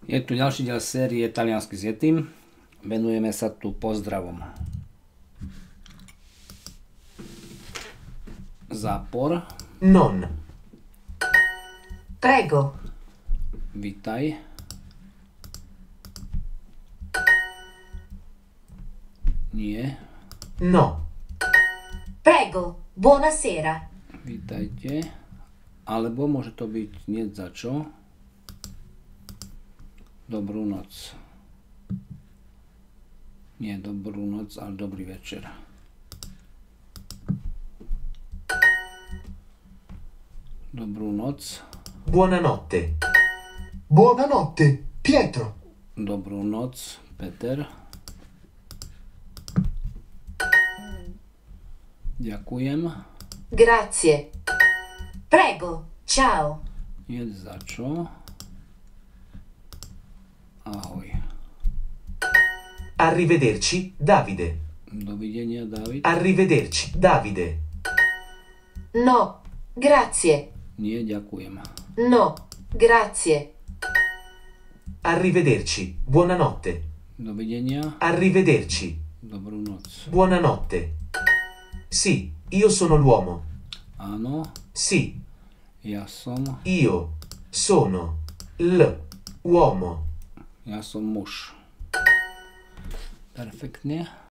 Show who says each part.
Speaker 1: Je tu ďalší diel série Taliansky s Yetim. Venujeme sa tu pozdravom. Zápor.
Speaker 2: Non.
Speaker 3: Prego.
Speaker 1: Vitaj. Nie.
Speaker 2: No.
Speaker 3: Prego. Buonasera.
Speaker 1: Vítajte. Alebo môže to byť nie za čo. Dobrú noc. Nie dobrú noc, ale dobrý večer. Dobrú noc.
Speaker 2: Buonanotte.
Speaker 4: Buonanotte, Pietro.
Speaker 1: Dobrú noc, Peter. Ďakujem.
Speaker 3: Grazie. Prego. Ciao.
Speaker 1: Nie za čo. Ahoj.
Speaker 2: Arrivederci, Davide.
Speaker 1: Dovidenia, David.
Speaker 2: Arrivederci, Davide.
Speaker 3: No. Grazie.
Speaker 1: Nie, ďakujem.
Speaker 3: No. Grazie.
Speaker 2: Arrivederci, buonanotte.
Speaker 1: Dovidenia.
Speaker 2: Arrivederci,
Speaker 1: Dobrú noc.
Speaker 2: buonanotte. Sì, io sono l'uomo.
Speaker 1: Áno,
Speaker 2: Sì,
Speaker 1: ja som
Speaker 2: l'uomo.
Speaker 1: muž. Perfektne.